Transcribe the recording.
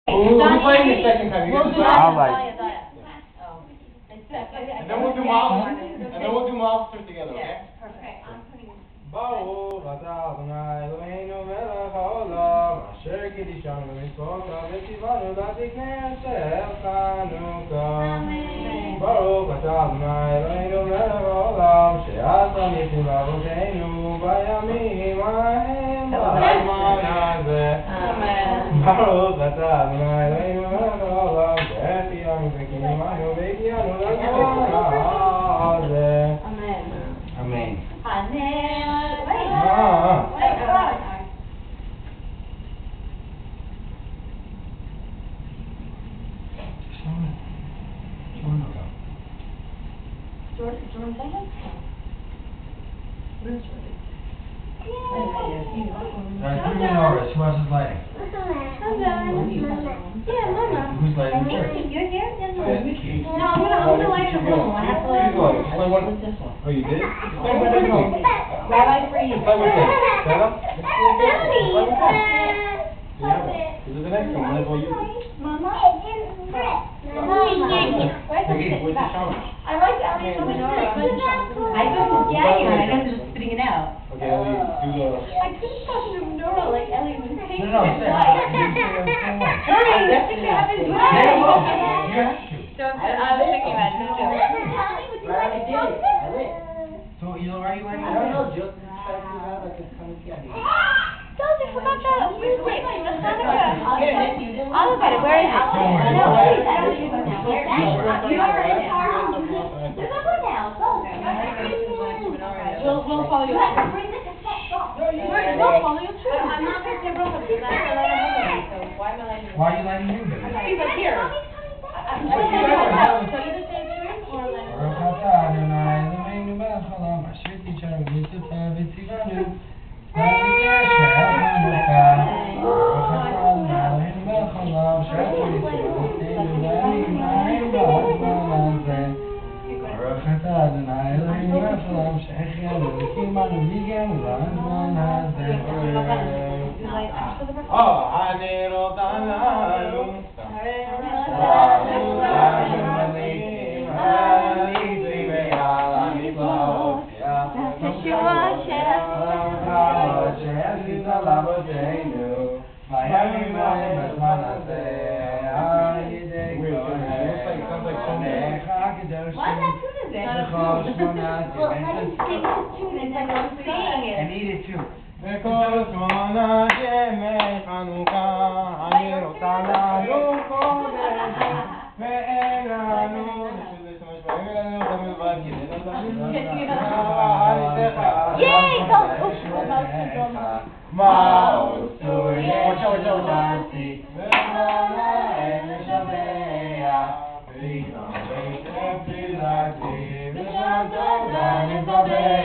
We're playing the second time. We'll do that. All right. And then we'll do monsters together, okay? Perfect. Baruch atah Adonai Eloheinu melech haolam asher kiddushanu b'mitzvotav v'tzivanu l'tiknei asher Chanukah. Baruch atah Adonai Eloheinu melech haolam she'asa ניסים לאבותינו בימים ההם בזמן הזה. ברוך אתה אדוני אלוהינו מלך העולם שהחיינו וקיימנו והגיענו לזמן הזה. Amen. אמן. Jordan, say it? Where's Jordan? Norris, who else is lighting? Yeah, Mama. Who's lighting first? You're here? Yeah, no. Nikki. No, I'm gonna light it alone. I have to light it alone. Oh, you did? Rabbi for you. Play with it. Set up? Play with it. Yeah. This is the next one. Might as well use it. Mama? Where's the shower? I like Ellie's menorah. I couldn't, yeah, I guess it was spitting it out. Okay, Ellie, do the... I couldn't touch the menorah like Ellie was pink No, and say white. Hurry, you have to do it. You have to. I was thinking about it too. So, you already lighting I don't know, it? just try to figure out like a kind of candy. Don't you forgot that. Wait, the Chanukah. I'll look at it. Where is it? Don't worry. No, wait, I don't Don't know. worry. You're already in our house. Remember now, go. We'll follow you. Bring the cassette box. We'll follow you too. I'm not going to bring the cassette. So why am I lighting? Why are you lighting you, baby? He's like here. I'm trying to tell you the same truth or like. ברוך אתה אדוני אלוהינו מלך העולם אשר תשאר במצוותיו וציוונו להביא אשר חנוכה. ברוך אתה אדוני אלוהינו מלך העולם אשר תשאר בימים ההם בזמן הזה. ברוך אתה אדוני אלוהינו מלך העולם שהחיינו וקיימנו והגיענו לזמן הזה. הנרות הללו I need it too. וכל זמן ימי חנוכה, הנרות הללו קודש, ואין לנו מה עשו ישועתי, ולעולם נשבח, ויתרום תפילתי, ושם תודה נזבח.